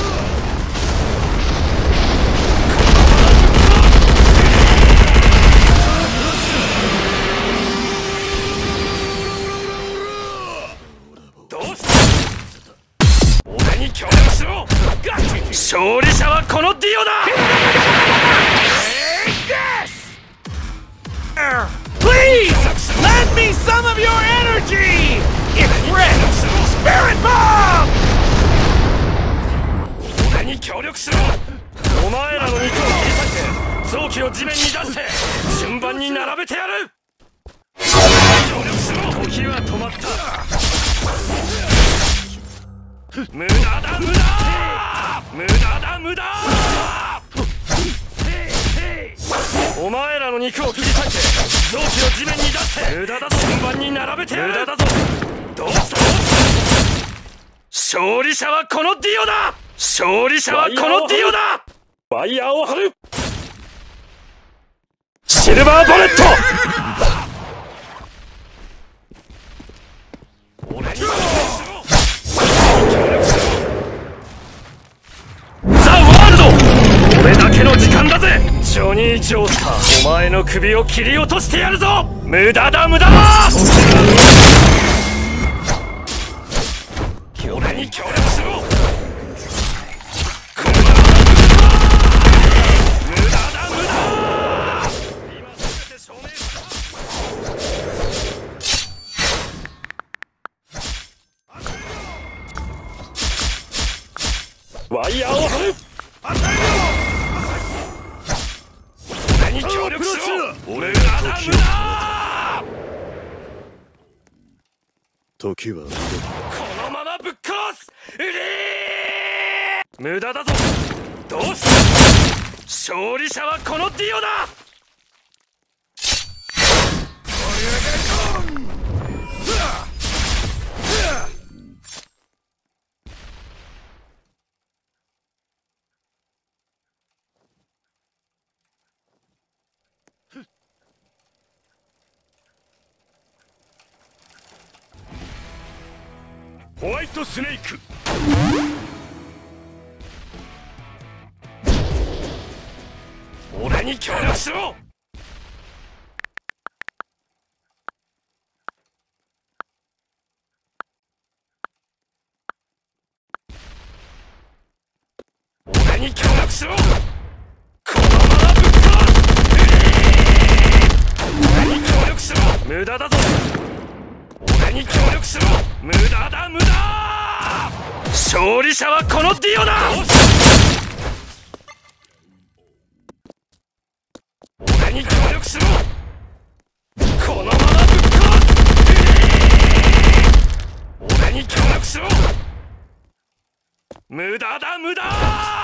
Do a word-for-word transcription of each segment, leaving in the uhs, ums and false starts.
勝利者はこのディオだ。 Please lend me some of your energy. It's red spirit bomb. 俺に協力しろ。お前らの肉を切り裂いて臓器を地面に出して順番に並べてやる。協力しろ。時は止まった。無駄だ無駄無駄だ無駄。お前らの肉を切り裂いて臓器を地面に出して無駄だぞ。順番に並べてやる。無駄だぞ。どうした勝利者はこのディオだ。勝利者はこのディオだ。ワイヤーを張る。シルバーボレット。俺に協力しろ。ザ・ワールド。俺だけの時間だぜ。ジョニー・ジョースター、お前の首を切り落としてやるぞ。無駄だ無駄だ。俺に協力しろ。無駄だ無駄。今全て証明した。ワイヤーを張る。俺に協力しろ。無駄だ無駄。 時はこのままぶっ殺す。うりー。無駄だぞ。どうした。勝利者はこのディオだ。ホワイトスネーク。俺に協力しろ。俺に協力しろ。このままぶっ殺す。俺に協力しろ。無駄だぞ。俺に協力しろ。無駄だ無駄。勝利者はこのディオだ。俺に協力しろ。このままぶっ殺す。俺に協力しろ。無駄だ無駄。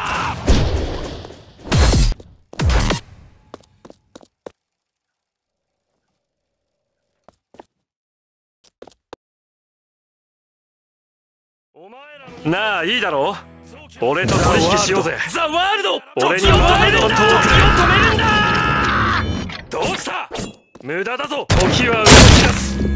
なあいいだろう。俺と取引しようぜ。ザ・ワールド。俺にワールドトークを止めるんだ。どうした。無駄だぞ。時は動き出す。